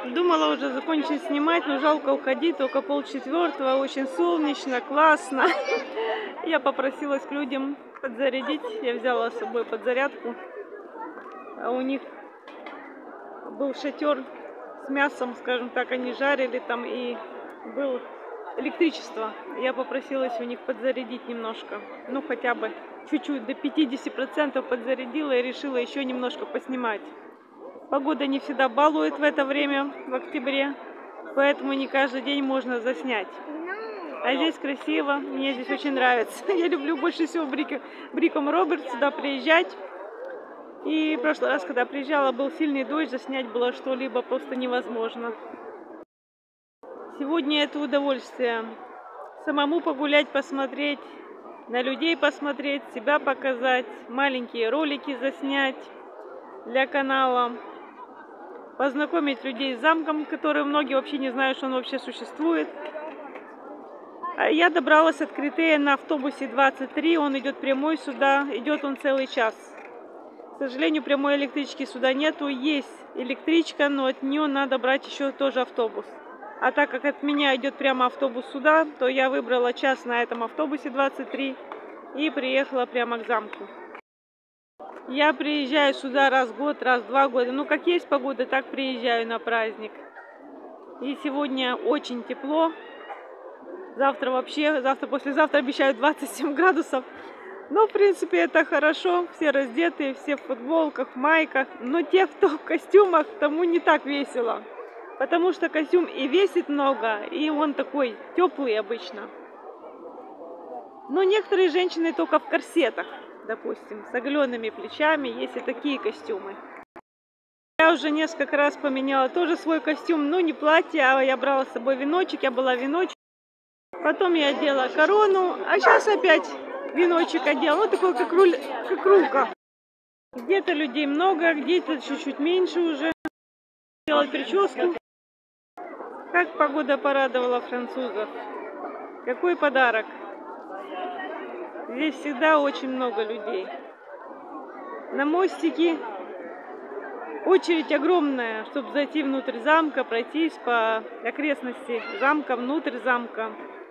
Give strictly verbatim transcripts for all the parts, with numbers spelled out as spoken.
Думала уже закончить снимать, но жалко уходить, только полчетвертого, очень солнечно, классно. Я попросилась к людям подзарядить, я взяла с собой подзарядку. А у них был шатер с мясом, скажем так, они жарили там, и было электричество. Я попросилась у них подзарядить немножко, ну хотя бы чуть-чуть, до пятидесяти процентов подзарядила и решила еще немножко поснимать. Погода не всегда балует в это время, в октябре, поэтому не каждый день можно заснять. А здесь красиво, мне здесь очень нравится. Я люблю больше всего Бриком Робертс сюда приезжать. И в прошлый раз, когда приезжала, был сильный дождь, заснять было что-либо просто невозможно. Сегодня это удовольствие. Самому погулять, посмотреть, на людей посмотреть, себя показать, маленькие ролики заснять для канала. Познакомить людей с замком, который многие вообще не знают, что он вообще существует. Я добралась от Критея на автобусе двадцать три, он идет прямой сюда, идет он целый час. К сожалению, прямой электрички сюда нету, есть электричка, но от нее надо брать еще тоже автобус. А так как от меня идет прямо автобус сюда, то я выбрала час на этом автобусе двадцать три и приехала прямо к замку. Я приезжаю сюда раз в год, раз в два года. Ну, как есть погода, так приезжаю на праздник. И сегодня очень тепло. Завтра вообще, завтра, послезавтра обещают двадцать семь градусов. Но, в принципе, это хорошо. Все раздетые, все в футболках, в майках. Но те, кто в костюмах, тому не так весело. Потому что костюм и весит много, и он такой теплый обычно. Но некоторые женщины только в корсетах. Допустим, с оголенными плечами, есть и такие костюмы. Я уже несколько раз поменяла тоже свой костюм, но не платье, а я брала с собой веночек, я была веночек. Потом я одела корону, а сейчас опять веночек одела, вот такой, как, руль, как рулка. Где-то людей много, где-то чуть-чуть меньше уже. Делать прическу. Как погода порадовала французов. Какой подарок. Здесь всегда очень много людей. На мостике очередь огромная, чтобы зайти внутрь замка, пройтись по окрестности замка, внутрь замка.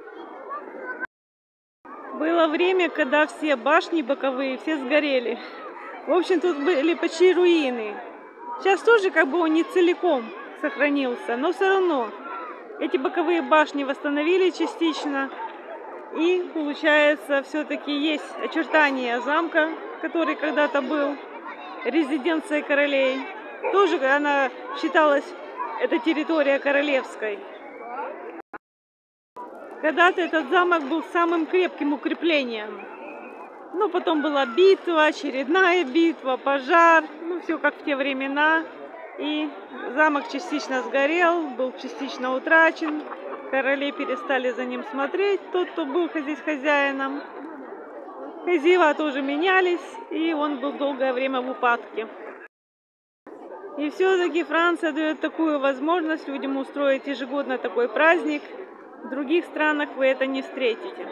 Было время, когда все башни боковые, все сгорели. В общем, тут были почти руины. Сейчас тоже как бы он не целиком сохранился, но все равно эти боковые башни восстановили частично. И получается, все-таки есть очертания замка, который когда-то был резиденцией королей. Тоже она считалась, эта территория королевской. Когда-то этот замок был самым крепким укреплением. Но потом была битва, очередная битва, пожар. Ну, все как в те времена. И замок частично сгорел, был частично утрачен. Короли перестали за ним смотреть, тот, кто был здесь хозяином. Хозяева тоже менялись, и он был долгое время в упадке. И все-таки Франция дает такую возможность людям устроить ежегодно такой праздник. В других странах вы это не встретите.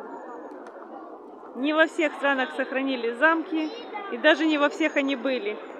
Не во всех странах сохранились замки, и даже не во всех они были.